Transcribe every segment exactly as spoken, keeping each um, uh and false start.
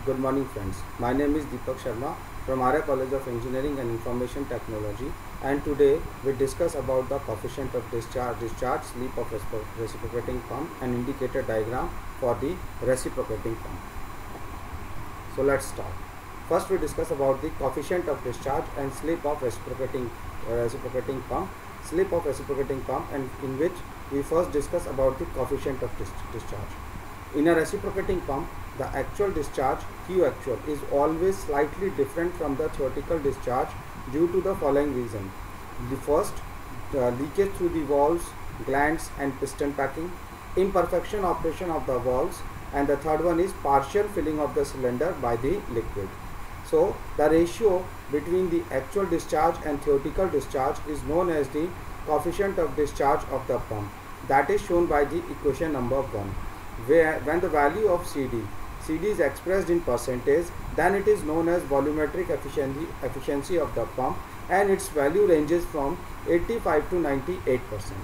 Good morning friends. My name is Deepak Sharma from Arya College of Engineering and Information Technology, and today we discuss about the coefficient of discharge, discharge, sleep of reciprocating pump and indicator diagram for the reciprocating pump. So let's start. First we discuss about the coefficient of discharge and slip of reciprocating uh, reciprocating pump, slip of reciprocating pump, and in which we first discuss about the coefficient of dis discharge. In a reciprocating pump, the actual discharge Q actual is always slightly different from the theoretical discharge due to the following reason. The first, the leakage through the valves, glands and piston packing, imperfection operation of the valves, and the third one is partial filling of the cylinder by the liquid. So the ratio between the actual discharge and theoretical discharge is known as the coefficient of discharge of the pump. That is shown by the equation number one, where when the value of C D C D is expressed in percentage, then it is known as volumetric efficiency efficiency of the pump, and its value ranges from eighty-five to ninety-eight percent.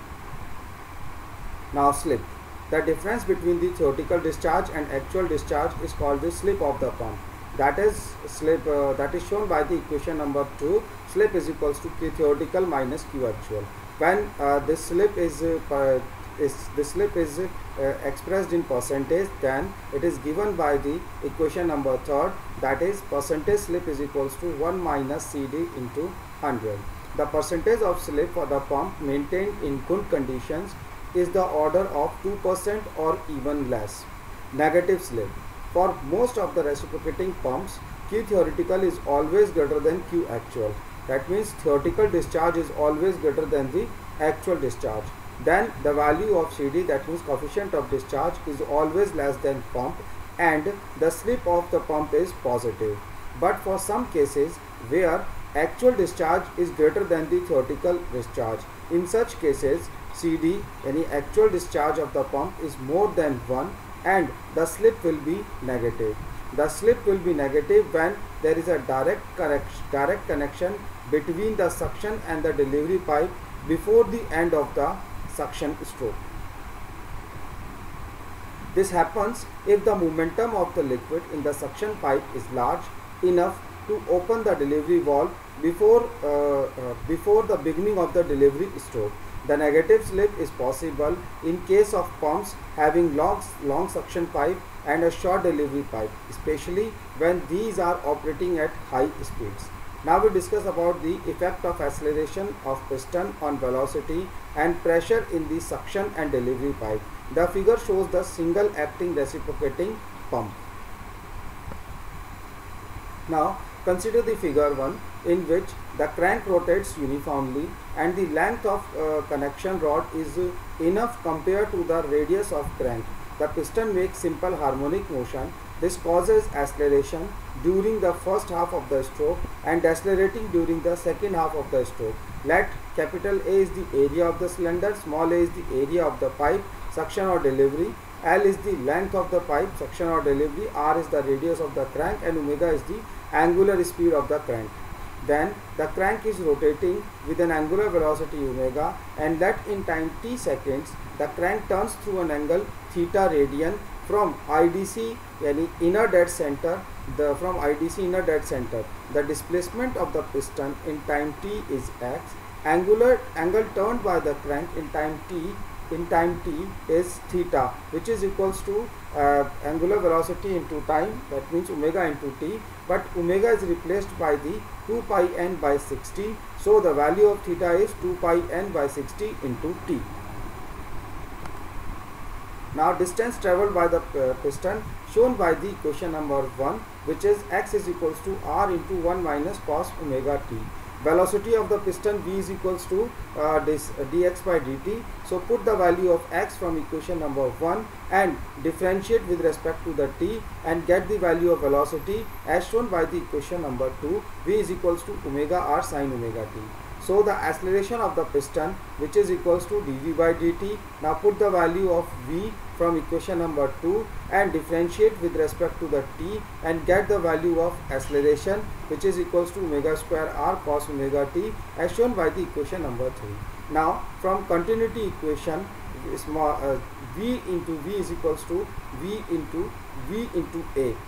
Now slip. The difference between the theoretical discharge and actual discharge is called the slip of the pump. That is slip uh, that is shown by the equation number two. Slip is equals to Q theoretical minus Q actual. When uh, this slip is uh, is the slip is uh, expressed in percentage, then it is given by the equation number third, that is percentage slip is equals to one minus C D into one hundred. The percentage of slip for the pump maintained in good conditions is the order of two percent or even less. Negative slip. For most of the reciprocating pumps, Q theoretical is always greater than Q actual. That means theoretical discharge is always greater than the actual discharge. Then the value of C D, that means coefficient of discharge, is always less than pump, and the slip of the pump is positive. But for some cases where actual discharge is greater than the theoretical discharge, in such cases C D, any actual discharge of the pump, is more than one and the slip will be negative. The slip will be negative when there is a direct correction, direct connection between the suction and the delivery pipe before the end of the suction stroke. This happens if the momentum of the liquid in the suction pipe is large enough to open the delivery valve before uh, uh, before the beginning of the delivery stroke. The negative slip is possible in case of pumps having long, long suction pipe and a short delivery pipe, especially when these are operating at high speeds. Now we discuss about the effect of acceleration of piston on velocity and pressure in the suction and delivery pipe. The figure shows the single acting reciprocating pump. Now consider the figure one, in which the crank rotates uniformly and the length of uh, connection rod is uh, enough compared to the radius of crank. The piston makes simple harmonic motion. This causes acceleration during the first half of the stroke and decelerating during the second half of the stroke. Let capital A is the area of the cylinder, small a is the area of the pipe, suction or delivery, L is the length of the pipe, suction or delivery, R is the radius of the crank, and omega is the angular speed of the crank. Then the crank is rotating with an angular velocity omega, and let in time t seconds the crank turns through an angle theta radian from I D C, yani inner dead center, the from I D C inner dead center. The displacement of the piston in time t is x. Angular angle turned by the crank in time t in time t is theta, which is equals to uh, angular velocity into time, that means omega into t, but omega is replaced by the two pi n by sixty, so the value of theta is two pi n by sixty into t. Now distance travelled by the uh, piston shown by the equation number one, which is x is equals to r into one minus cos omega t. Velocity of the piston v is equals to uh, this uh, dx by dt. So put the value of x from equation number one and differentiate with respect to the t and get the value of velocity as shown by the equation number two. V is equals to omega r sin omega t. So the acceleration of the piston, which is equals to dv by dt. Now put the value of v from equation number two and differentiate with respect to the t and get the value of acceleration, which is equals to omega square r cos omega t as shown by the equation number three. Now from continuity equation, small uh, v into v is equals to v into v into a.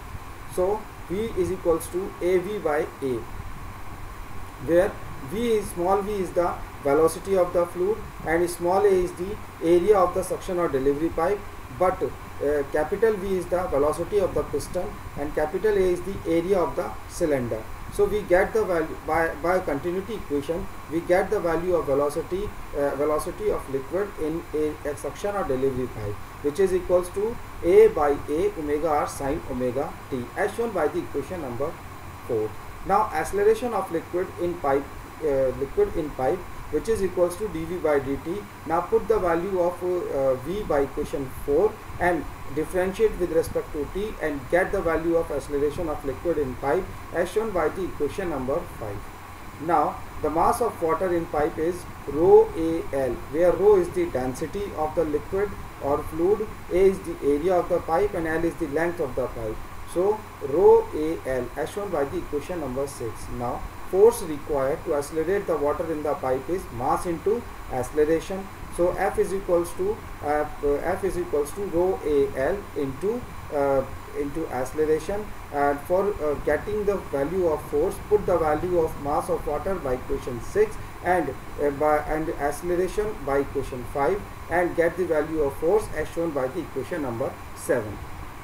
So V is equals to A V by A, where V is small v is the velocity of the fluid and small a is the area of the suction or delivery pipe, but uh, capital V is the velocity of the piston and capital A is the area of the cylinder. So we get the value by, by continuity equation, we get the value of velocity uh, velocity of liquid in a, a suction or delivery pipe, which is equals to A by A omega r sine omega t, as shown by the equation number four. Now acceleration of liquid in pipe uh, liquid in pipe, which is equals to dV by dt. Now put the value of uh, V by equation four and differentiate with respect to t and get the value of acceleration of liquid in pipe, as shown by the equation number five. Now the mass of water in pipe is rho A L, where rho is the density of the liquid or fluid, A is the area of the pipe and L is the length of the pipe. So rho A L, as shown by the equation number six. Now force required to accelerate the water in the pipe is mass into acceleration. So F is equals to uh, F is equals to rho A L into uh, into acceleration. And for uh, getting the value of force, put the value of mass of water by equation six and uh, by and acceleration by equation five and get the value of force as shown by the equation number seven.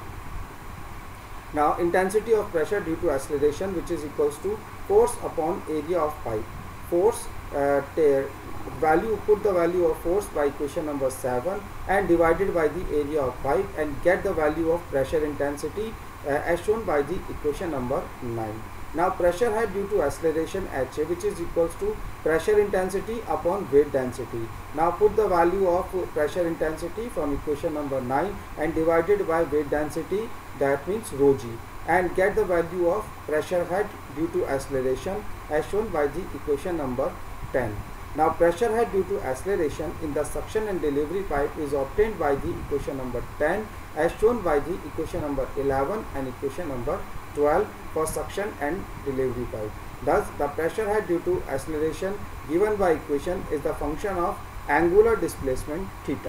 Now intensity of pressure due to acceleration, which is equals to force upon area of pipe. Force uh, value, put the value of force by equation number seven and divided by the area of pipe and get the value of pressure intensity uh, as shown by the equation number nine. Now pressure head due to acceleration H A, which is equals to pressure intensity upon weight density. Now put the value of pressure intensity from equation number nine and divided by weight density, that means rho g, and get the value of pressure head due to acceleration as shown by the equation number ten. Now pressure head due to acceleration in the suction and delivery pipe is obtained by the equation number ten as shown by the equation number eleven and equation number twelve for suction and delivery pipe. Thus the pressure head due to acceleration given by equation is the function of angular displacement theta.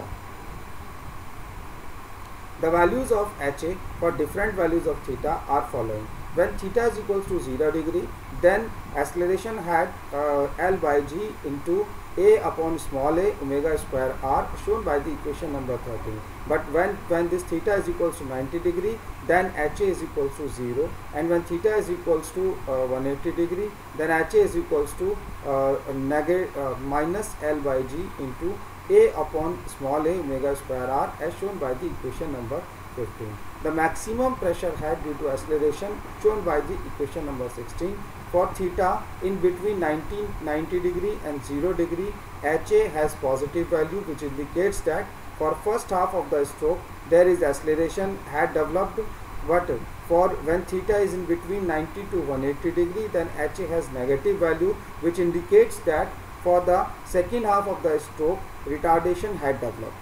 The values of H A for different values of theta are following. When theta is equals to zero degree, then acceleration had uh, L by G into A upon small a omega square r, shown by the equation number thirteen. But when, when this theta is equals to ninety degree, then H A is equals to zero, and when theta is equals to uh, one hundred eighty degree, then H A is equals to uh, negative uh, minus L by G into A upon small a omega square r, as shown by the equation number fifteen. The maximum pressure head due to acceleration shown by the equation number sixteen. For theta in between ninety degree and zero degree, H A has positive value, which indicates that for first half of the stroke there is acceleration had developed, but for when theta is in between ninety to one hundred eighty degree, then H A has negative value, which indicates that for the second half of the stroke retardation had developed.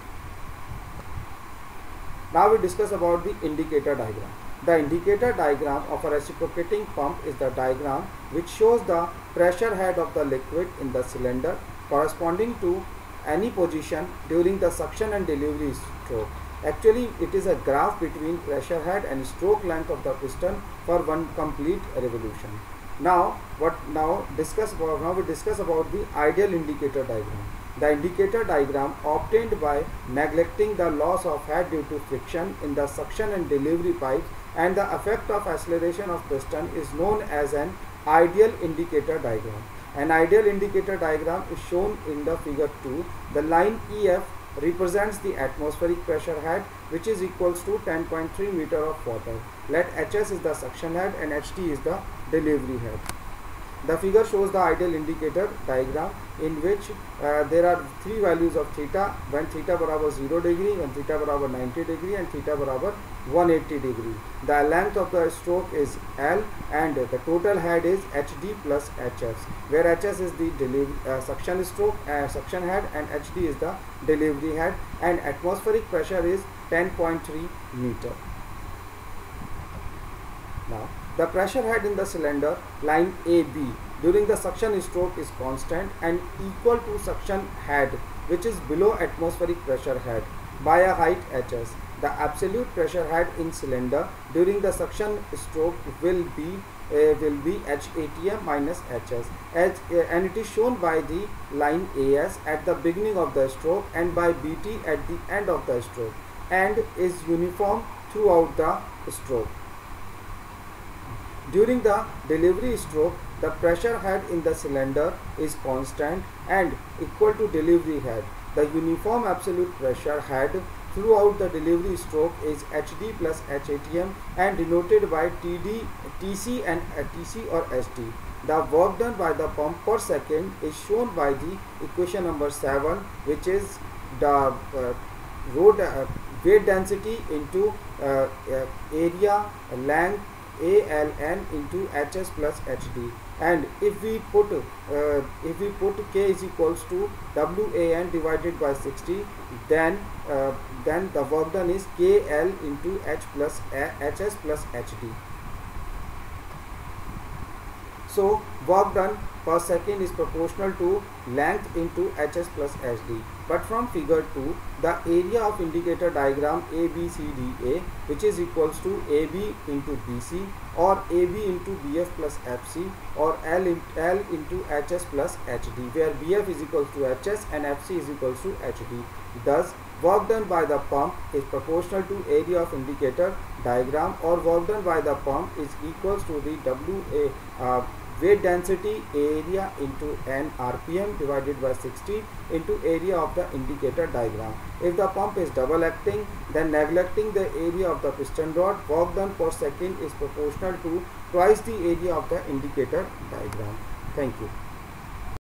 Now we discuss about the indicator diagram. The indicator diagram of a reciprocating pump is the diagram which shows the pressure head of the liquid in the cylinder corresponding to any position during the suction and delivery stroke. Actually, it is a graph between pressure head and stroke length of the piston for one complete revolution. Now, what now discuss about now we discuss about the ideal indicator diagram. The indicator diagram obtained by neglecting the loss of head due to friction in the suction and delivery pipes and the effect of acceleration of piston is known as an ideal indicator diagram. An ideal indicator diagram is shown in the figure two. The line E F represents the atmospheric pressure head, which is equals to ten point three meter of water. Let H S is the suction head and H T is the delivery head. The figure shows the ideal indicator diagram in which uh, there are three values of theta, when theta barabar zero degree, when theta barabar ninety degree and theta barabar one hundred eighty degree. The length of the stroke is L and the total head is H D plus H S, where H S is the delivery, uh, suction stroke uh, suction head and H D is the delivery head, and atmospheric pressure is ten point three meter. Now the pressure head in the cylinder line A B during the suction stroke is constant and equal to suction head, which is below atmospheric pressure head, by a height H S. the absolute pressure head in cylinder during the suction stroke will be uh, will be H A T M minus H S, H, uh, and it is shown by the line A S at the beginning of the stroke and by B T at the end of the stroke, and is uniform throughout the stroke. During the delivery stroke, the pressure head in the cylinder is constant and equal to delivery head. The uniform absolute pressure head throughout the delivery stroke is H D plus H A T M and denoted by T D, T C and uh, T C or S T. The work done by the pump per second is shown by the equation number seven, which is the uh, road uh, weight density into uh, uh, area length A L N into H S plus H D, and if we put uh, if we put K is equals to W A N divided by sixty, then uh, then the work done is K L into H plus H S plus H D. So work done per second is proportional to length into H S plus H D. But from figure two, the area of indicator diagram A B C D A, which is equals to A B into B C or A B into B F plus F C or L, in, L into H S plus H D, where B F is equals to H S and F C is equals to H D. Thus, work done by the pump is proportional to area of indicator diagram, or work done by the pump is equals to the W A uh, weight density area into N R P M divided by sixty into area of the indicator diagram. If the pump is double acting, then neglecting the area of the piston rod, work done per second is proportional to twice the area of the indicator diagram. Thank you.